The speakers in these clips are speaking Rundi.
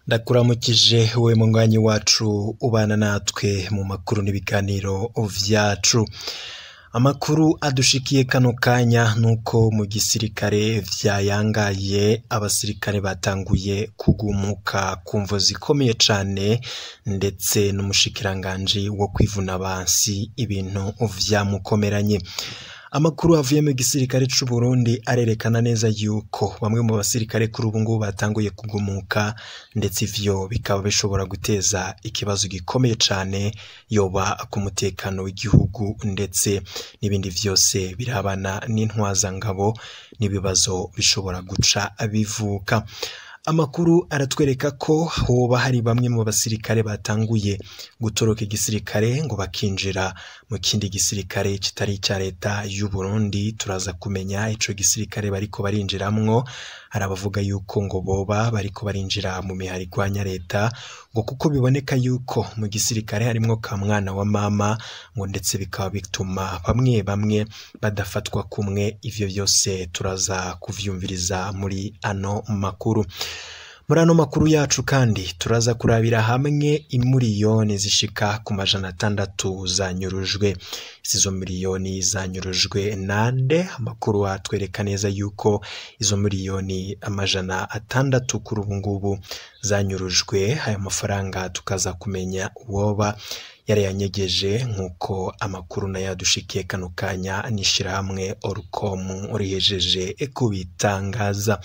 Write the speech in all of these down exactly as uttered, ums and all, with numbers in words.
Ndakuramukije we mungwanyi wacu ubana natwe mu makuru n'ibiganiro vyacu. Amakuru adushikiye kano kanya nuko mu gisirikare vyayangaye abasirikare batanguye kugumuka kumvo zikomeye cane, ndetse n'umushikiranganje wo kwivuna abansi ibintu vyamukomeranye. Amakuru avuye mu gisirikare c'u Burundi arerekana neza yuko bamwe mu basirikare kuri ubu ngubu batanguye kugumuka, ndetse ivyo bikaba bishobora guteza ikibazo gikomeye cane yoba ku mutekano w'igihugu, ndetse n'ibindi vyose birabana n'intwazangabo n'ibibazo bishobora guca bivuka. Amakuru aratwereka ko hoba hari bamwe mu basirikare batanguye gutoroka igisirikare ngo bakinjira mu kindi gisirikare kitari cya leta y'u Burundi. Turaza kumenya ico gisirikare bariko barinjiramwo. Hari abavuga yuko ngo boba bariko barinjira mu mihari igwanya leta, ngo kuko biboneka yuko mu gisirikare harimwo ka mwana wa mama, ngo ndetse bikaba bituma bamwe bamwe badafatwa kumwe. Ivyo vyose turaza kuvyumviriza muri ano makuru. Muri ano makuru yacu kandi turaza kurabira hamwe imiliyoni zishika ku majana atandatu zanyurujwe. Izo miliyoni zanyurujwe nande? Amakuru atwereka neza yuko izo miliyoni amajana atandatu kuri ubu ngubu zanyurujwe. Aya mafaranga tukaza kumenya uwoba yari yanyegeje, nkuko amakuru na yadushikiye kano kanya n'ishirahamwe Orcom rihejeje kubitangaza.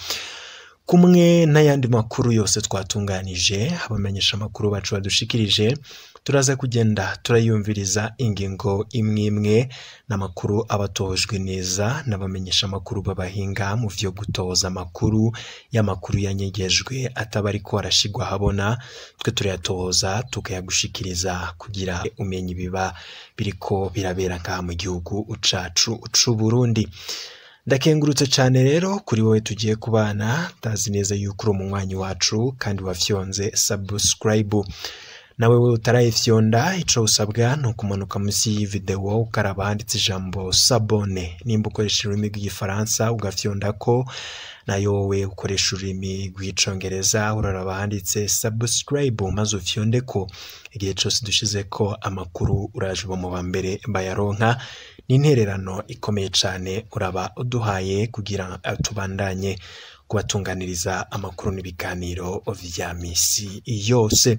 Kumwe n'ayandi makuru yose twatunganije, abamenyesha amakuru bacu badushikirije, turaza kugenda turayumviriza ingingo imwe imwe n'amakuru abatojwe neza n'abamenyesha amakuru babahinga mu vyo gutoza amakuru y'amakuru yanyegejwe atabari ko arashigwa habona. Twe turayatoza tukayagushikiriza kugira umenye biba biriko birabera ngaha mu gihugu cacu c'u Burundi. Ndakengurutse cyane rero kuri wowe tugiye kubana, tazi neza yuko uri umunywanyi wacu kandi wafyonze subscribe. Nawe we utarayifyonda, ico usabwa no kumanuka munsi y'iyi video ukaraba handitse ijambo s'abonner. Nimba ukoresha ururimi rw'igifaransa ugafyonda ko, nayo we ukoresha ururimi rw'icongereza uraraba handitse subscribe maze ufyonde ko. Igihe cyose dushize ko amakuru uraje mu bambere bayaronka. N'intererano ikomeye cyane uraba uduhaye kugira tubandanye kubatunganiriza amakuru n'ibiganiro vya misi yose.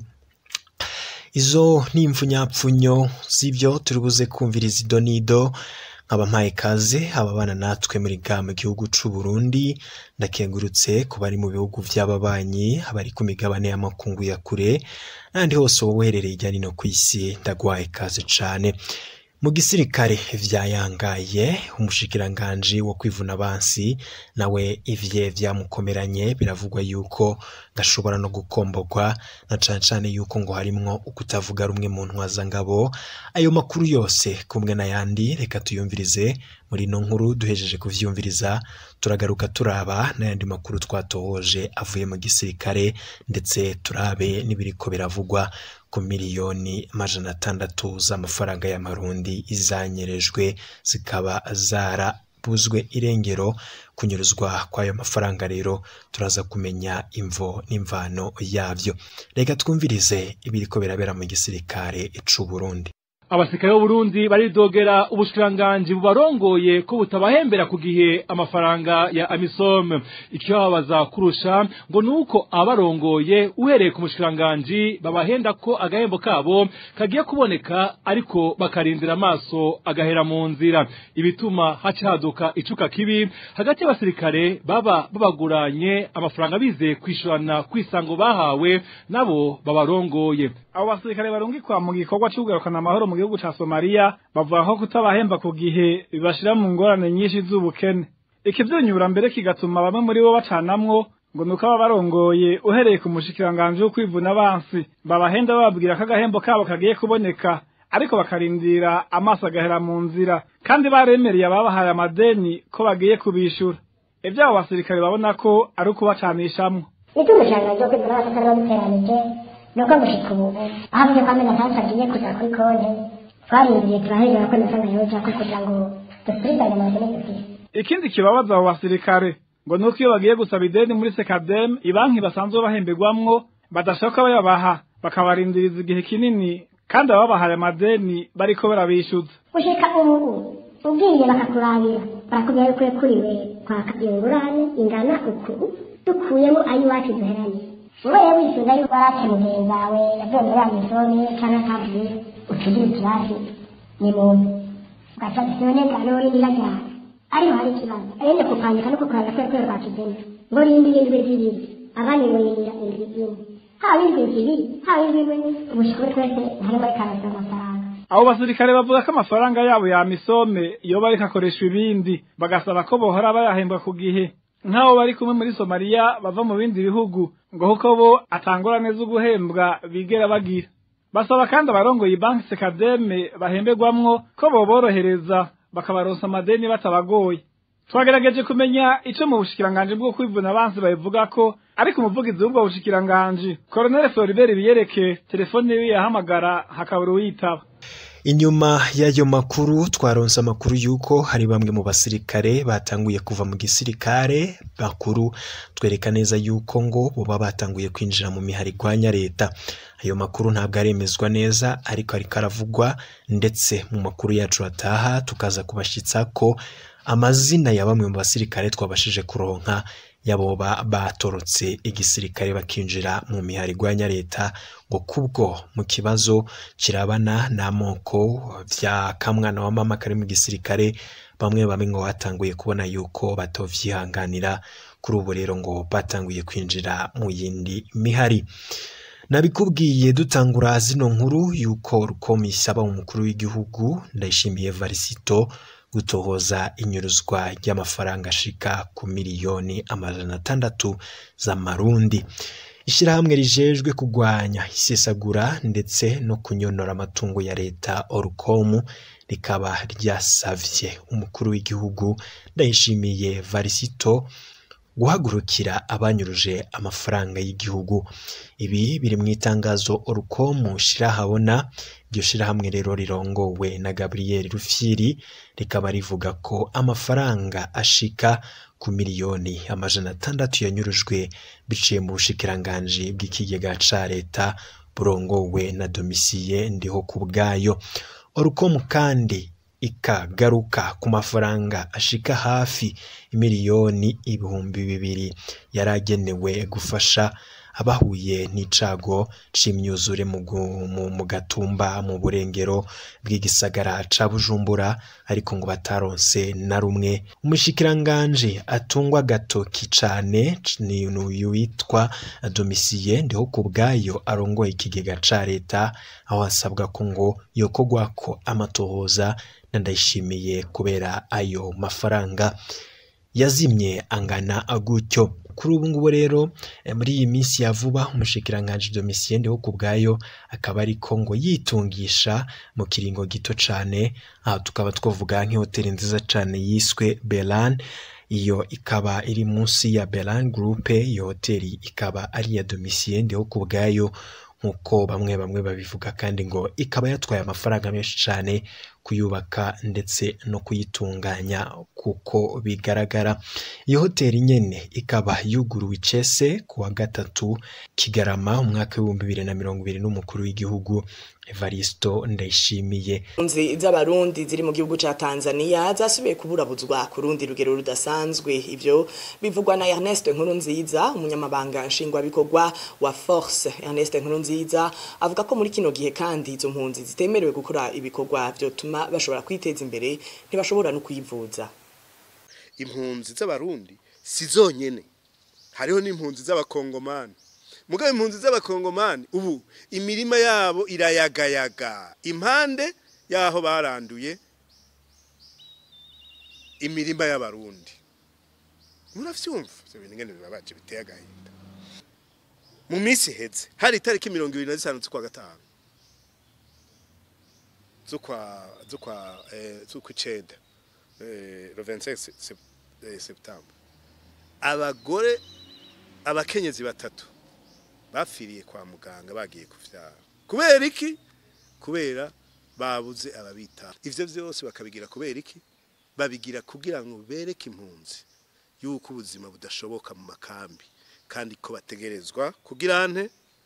Izo ni imfunyapfunyo z'ivyo turibuze kumviriza idonido. Abampaye kaze ababana natwe muri ga mu gihugu c'u Burundi. Ndakengurutse ku bari mu bihugu vy'ababanyi, abari ku migabane y'amakungu ya kure, n'andi hose wowe uherereye ijya no kw'isi, ndagwaye kaze cane. Mu gisirikare vyayangaye, umushikiranganje wo kwivuna abansi nawe ivye vyamukomeranye. Biravugwa yuko gashobora no gukombogwa, na cane cane yuko ngo harimwo ukutavuga rumwe mu Ntwazangabo. Ayo makuru yose kumwe n'ayandi reka tuyumvirize muri no nkuru duhejeje kuvyumviriza. Turagaruka turaba n'ayandi makuru twatohoje avuye mu gisirikare, ndetse turabe n'ibiriko biravugwa ku miliyoni amajana atandatu z'amafaranga y'amarundi izanyerejwe, zikaba zarabuzwe irengero. Kunyuruzwa kwayo mafaranga rero turaza kumenya imvo n'imvano yavyo. Reka twumvirize ibiriko birabera mu gisirikare c'u Burundi. Abasirikare b'u Burundi baridogera ubushikiranganje bubarongoye ko butabahembera ku gihe amafaranga ya AMISOM. Icyo babaza kurusha ngo nuko abarongoye uhereye ku mushikiranganje babahenda ko agahembo kabo kagiye kuboneka, ariko bakarindira amaso agahera mu nzira. Ibituma hacaduka icuka kibi hagati y'abasirikare baba babaguranye amafaranga bize kwishurana kwisango bahawe nabo babarongoye. Abo basirikare barungikwa mu gikorwa cy'ugarukana amahoro mu gihugu ca Somalia bavuga ko kutabahemba ku gihe bibashira mu ngorane nyinshi z'ubukene. Ikivyunyura mbere kigatuma bamwe muri bo bacanamwo, ngo nuko aba barongoye uhereye ku mushikiranganje wo kwivuna abansi babahenda bababwira ko agahembo kabo kagiye kuboneka, ariko bakarindira amaso agahera mu nzira, kandi baremereye ababahaye amadeni ko bagiye kubishura. Ivyo abo basirikare babona ko ari ukubacanishamwo. Icyo umushakashatsi wo kwivuna abansi bamuteranije nuko gushika ubu ahamye kwamena kandi agiye kuja kuri konti twarindiriye turahejera ko nasanga yoja ko kugira ngo dusubizanye mu buzima. Ikindi kibabaza abo basirikare ngo nuko iyo bagiye gusaba ideni muri Sekadem, ibanki basanzwe bahembegwamwo badashaka bayabaha bakabarindiriza igihe kinini kandi ababahaye amadeni bariko barabishyuza gushika ubu ubwiye bakakurabira barakubwira yuko yakuriwe kwaka ingurane ingana uku dukuyemo ayo iwacu duheranye wowe wishyuza yuko warace mugenzi wawe yavuye muri amisoni cyangwa akavuye utugira ikibazo ni muntu ugaca isone kanoni nirajyana ariho hari ikibazo arende kupandika no kukuranga kwe kwe rwakigena ngo rindi indwi zibiri abandi ngo yindira indwi imwe haba indwi zibiri haba indwi imwe ubushikure twese harimo ikanzu amafaranga. Abo basirikare bavuga ko amafaranga yabo ya misome iyo bari kakoreshwa ibindi bagasaba ko bohora bayahembwa ku gihe nk'abo bari kumwe muri Somalia bava mu bindi bihugu ngo kuko bo atangorane zo guhembwa bigera bagira. Basaba kandi abarongoye banki Sekademe bahembegwamwo ko boborohereza bakabaronsa amadeni batabagoye. Twagerageje kumenya ico mu bushikiranganje bwo kwivuna abansi bayivuga ko ariko umuvugizi w'ubwo bushikiranganje Colonel Floribert Biyereke telefone yiwe yahamagara hakabura uyitaba. Inyuma y'ayo makuru twaronse amakuru yuko hari bamwe mu basirikare batanguye kuva mu gisirikare bakuru twereka neza yuko ngo boba batanguye kwinjira mu mihari gwanya leta. Ayo makuru ntabwo aremezwa neza ariko ari karavugwa ndetse mu makuru yacu ataha tukaza kubashitsa ko amazina ya bamwe mu basirikare twabashije kuronka yaboba batorotse igisirikare bakinjira mu mihari gwanya leta ngo kubwo mu kibazo kirabana n'amoko vya kamwana wa mama kari mu gisirikare bamwe bamwe ngo batanguye kubona yuko batovyihanganira kuri ubu rero ngo batanguye kwinjira mu yindi mihari. Nabikubwiye dutangura zino nkuru yuko rukomisaba umukuru w'igihugu Ndayishimiye Varisito gutohoza inyuruzwa ry'amafaranga ashika ku miliyoni amajana atandatu z'amarundi. Ishirahamwe rijejwe kugwanya isesagura ndetse no kunyonora amatungo ya leta Orukomu rikaba ryasavye umukuru w'igihugu Ndayishimiye Varisito guhagurukira abanyuruje amafaranga y'igihugu. Ibi biri mu itangazo Orukomu shirahabona. Iryo shirahamwe rero rirongowe na Gabriel Rufyiri rikaba rivuga ko amafaranga ashika ku miliyoni amajana atandatu yanyurujwe biciye mu bushikiranganje bw'ikigega ca leta burongowe na Domisiye Ndiho kubwayo. Orukomu kandi ikagaruka ku mafaranga ashika hafi miliyoni ibihumbi bibiri yaragenewe gufasha abahuye n'icago c'imyuzure mu mu gatumba mu burengero bw'igisagara ca Bujumbura ariko ngo bataronse na rumwe. Umushikiranganje atungwa gatoki cane ni uyu witwa Domisiye Ndiho kubwayo arongoye ikigega ca leta aho asabwa ko ngo yokogwako amatohoza Ndayishimiye kubera ayo mafaranga yazimye angana agutyo. Kuri ubu ngubu rero muri iyi minsi ya vuba umushikiranganje Domisiye Ndiho kubwayo akaba ariko ngo yitungisha mu kiringo gito cane aho tukaba twovuga nk'ihoteli nziza cane yiswe Belan. Iyo ikaba iri munsi ya Belan Group. Iyo hoteli ikaba ari ya Domisiye Ndiho kubwayo nkuko bamwe bamwe babivuga kandi ngo ikaba yatwaye amafaranga menshi cane kuyubaka ndetse no kuyitunganya kuko bigaragara. Iyo hoteli nyene ikaba yuguruwe icese kuwa gatatu Kigarama umwaka w'ibihumbi bibiri na mirongo ibiri n'umukuru w'igihugu Evaristo Ndayishimiye. Impunzi z'abarundi ziri mu gihugu ca Tanzania zasubiye kuburabuzwa ku rundi rugero rudasanzwe. Ivyo bivugwa na Ernest Nkurunziza umunyamabanga nshingwa bikorwa wa Force. Ernest Nkurunziza avuga ko muri kino gihe kandi izo mpunzi zitemerewe gukora ibikorwa byo tuma bashobora kwiteza imbere ntibashobora no kwivuza. Impunzi z'abarundi si zonyene, hariho n'impunzi z'abakongomani. Mugabe impunzi z'abakongomani ubu imirima yabo irayagayaga impande yaho baranduye imirima y'abarundi. Muravyumva byo bintu ngene bibabaje biteye agahinda. Mu minsi heze hari itariki mirongo ibiri na zitanu z'ukwa gatanu z'ukwa z'ukwa eh z'ukwa icenda eh le vingt-cinq septembre abagore abakenyezi batatu bafiriye kwa muganga bagiye kuvyara. Kubera iki? Kubera babuze ababita. Ivyo vyose bakabigira kubera iki? Babigira kugira ngo bereke impunzi yuko ubuzima budashoboka mu makambi kandi ko bategerezwa kugira ante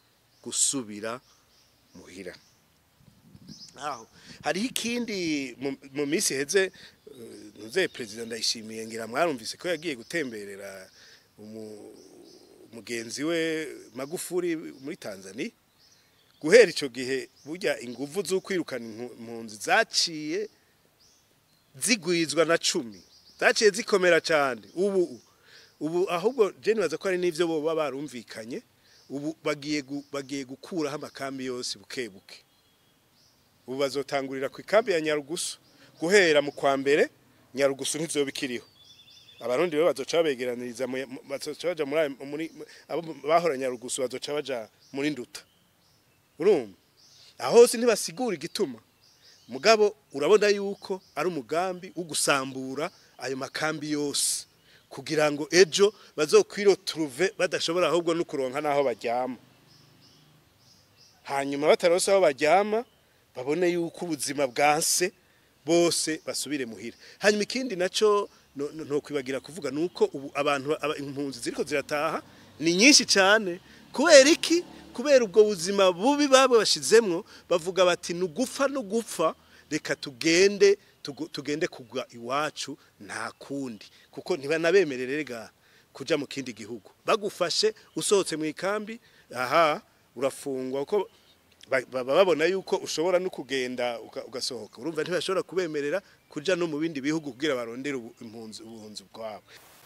gusubira muhira. Aho hariho ikindi mu minsi heze ntuze president Ndayishimiye ngira mwarumvise ko yagiye gutemberera umugenzi we Magufuri muri Tanzania. Guhera ico gihe burya inguvu zo kwirukana impunzi zaciye zigwizwa na cumi, zaciye zikomera cyane. Ubu ubu ahubwo je nibaza ko ari nivyo bo baba barumvikanye, ubu bagiye bagiye gukuraho amakambi yose bukebuke. Ubu bazotangurira ku ikambi ya Nyarugusu guhera mu kwa mbere. Nyarugusu ntizobikiriho, abarundi bo bazoca begeraniriza bazoca baja muri abo bahora Nyarugusu bazoca baja muri Nduta. Urumva aho hose ntibasigura igituma, mugabo urabona yuko ari umugambi ugusambura ayo makambi yose kugira ngo ejo bazokwiro trouve badashobora ahubwo no kuronka naho bajyama, hanyuma batarose aho bajyama babone yuko ubuzima bwanse bose basubire muhira. Hanyuma ikindi naco no, no kwibagira kuvuga nuko ubu abantu impunzi ziriko zirataha ni nyinshi cyane. Kubera iki? Kubera ubwo buzima bubi babo bashizemwo, bavuga bati nugufa no gupfa, reka tugende tugende kugwa iwacu nta kundi, kuko ntibanabemererega kuja mu kindi gihugu. Bagufashe usohotse mu ikambi, aha urafungwa uko babona yuko ushobora no kugenda ugasohoka. Urumva ntibashobora kubemerera kuja no mu bindi bihugu kugira barondera impunzi ubuhunzi bwabo.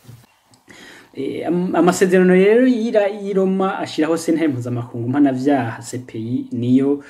Amasezerano rero yira iroma ashiraho sentare mpuzamakungu mpanavyaha C P I niyo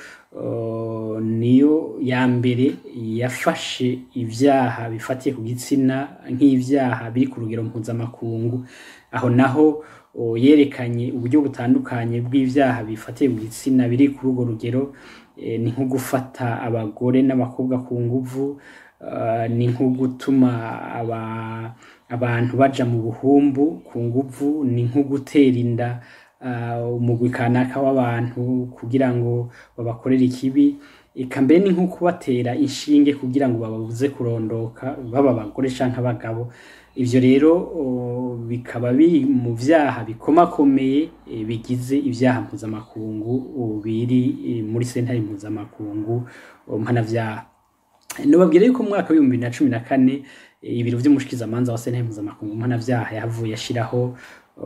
uh, niyo ya mbere yafashe ivyaha bifatiye ku gitsina nk'ivyaha biri ku rugero mpuzamakungu. Aho naho uh, yerekanye uburyo butandukanye bw'ivyaha bifatiye ku gitsina biri ku rugo rugero. Eh, ni nko gufata abagore n'abakobwa ku nguvu, uh, ni nko gutuma aba abantu baja mu buhumbu ku nguvu, ni nko gutera inda uh, umugwi kanaka w'abantu kugira ngo babakorere ikibi, eka mbere ni nko kubatera inshinge kugira ngo bababuze kurondoka baba abagore canke abagabo. Ivyo rero uh, bikaba biri mu vyaha bikomakomeye e, bigize ivyaha mpuzamakungu uh, biri e, muri sentare mpuzamakungu uh, mpanavyaha. Nobabwira yuko mu mwaka wa bibiri na cumi na kane ibiro vy'umushikizamanza wa sentare mpuzamakungu mpanavyaha yavuye ashiraho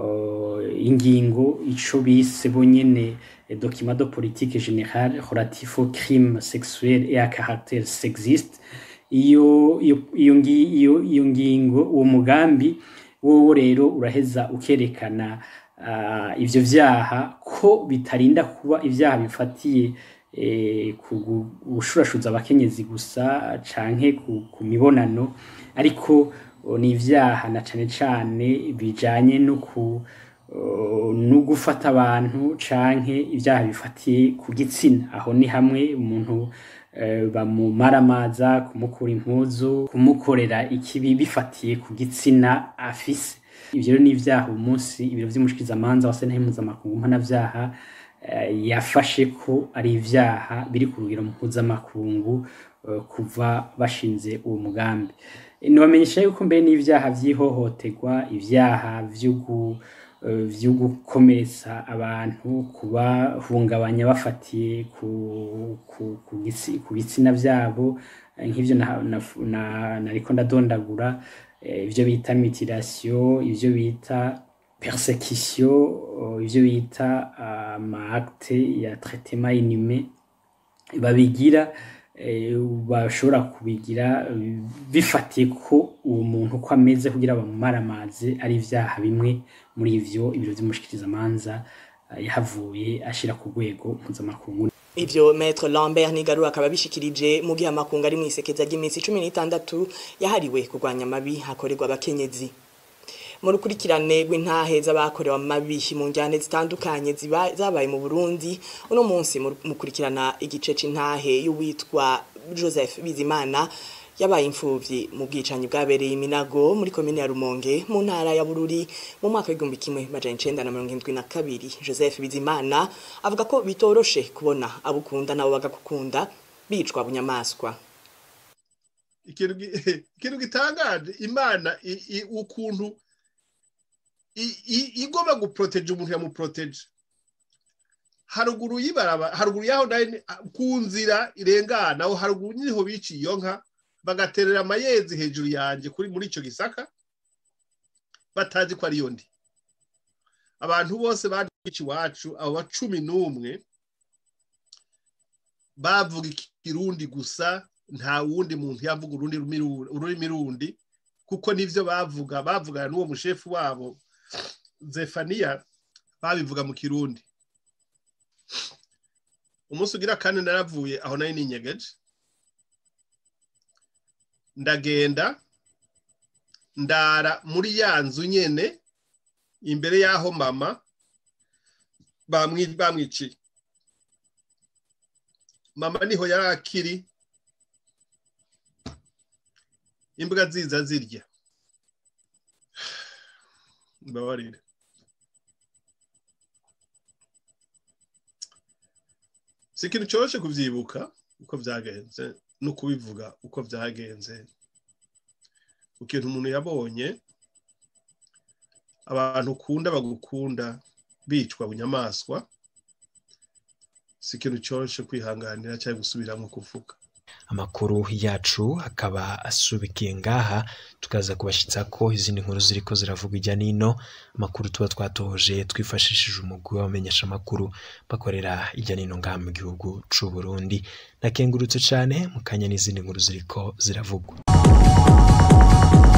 uh, ingingo ico bise bonyene document de politique générale relatif aux crimes sexuels et à caractère sexiste. Iyo iyo iyo iyo ngingo uwo mugambi wowe rero uraheza ukerekana uh, ivyo vyaha ko bitarinda kuba ivyaha bifatiye eh, kugushurashuza abakenyezi gusa canke ku, ku mibonano, ariko uh, ni ivyaha na cane cane bijanye no ku uh, no gufata abantu canke ivyaha bifatiye ku gitsina. Aho ni hamwe umuntu Uh, bamumaramaza, kumukura impuzu, kumukorera ikibi bifatiye ku gitsina afise. Ivyo ni ivyaha umunsi ibiro vy'umushikizamanza wa sentare mpuzamakungu mpanavyaha uh, yafashe ko ari ivyaha biri ku rugero mpuzamakungu uh, kuva bashinze uwo mugambi. Nobamenyesha yuko mbere n'ivyaha vy'ihohoterwa, ivyaha vy'ugu vyo gukomeretsa abantu, kubahungabanya bafatiye ku ku ku bitsina vyabo, nk'ivyo nariko ndadondagura, ivyo bita mutilation, ivyo bita persécution, ivyo bita ama acte ya traitement inhumain, babigira bashobora kubigira bifatiye ko uwo muntu ko ameze kugira bamumaramaze. Ari ivyaha bimwe muri ivyo ibiro vy'umushikizamanza yahavuye ashira ku rwego mpuzamakungu. Ivyo Maître Lambert Nigaru akaba bishikirije mu gihe amakungu ari mu isekeza ry'iminsi cumi n'itandatu yahariwe kurwanya amabi hakorerwa abakenyezi. Mu rukurikirane rw'intahe z'abakorewe amabi mu njyane zitandukanye zabaye mu Burundi, uno munsi mukurikirana igice c'intahe y'uwitwa Joseph Bizimana yabaye imfuvyi mu bwicanyi bwabereye Iminago muri komine ya Rumonge mu ntara ya Bururi mu mwaka w'igihumbi kimwe amajana icenda na mirongo indwi na kabiri. Joseph Bizimana avuga ko bitoroshe kubona abukunda nabo bagakukunda bicwa bunyamaswa. Ikintu ikintu gitangaje Imana ukuntu igomba guprotege umuntu yamuprotege. haruguru y'ibaraba haruguru yaho ku nzira irengana aho haruguru niho biciye iyo nka bagaterera amayezi hejuru yanje kuri muri ico gisaka batazi ko ari yo ndi. Abantu bose badici wacu abo ba cumi n'umwe bavuga ikirundi gusa, nta wundi muntu yavuga urundi ururimi rundi, kuko nivyo bavuga bavugana n'uwo mushefu wabo Zefania babivuga mu kirundi. Umunsi ugira kandi naravuye aho nari ninyegeje, ndagenda ndara muri ya nzu nyene imbere yaho mama bamwi bamwici. Mama niho yarakiri, imbwa ziza zirya. Mbabarire. Sikintu cyoroshye kuvyibuka uko vyagenze no kubivuga uko vyagenze. Ukintu umuntu yabonye abantu ukunda bagukunda bicwa bunyamaswa, sikintu cyoroshye kwihanganira cyangwa gusubiramo kuvuga. Amakuru yacu akaba asubikiye ngaha, tukaza kubashitsa ko izindi nkuru ziriko ziravuga ijya nino. Amakuru tuba twatoje twifashishije umugwi w'abamenyesha amakuru bakorera ijya nino ngaha mu gihugu c'u Burundi. Nakengurutse cyane mu kanya n'izindi nkuru ziriko ziravugwa.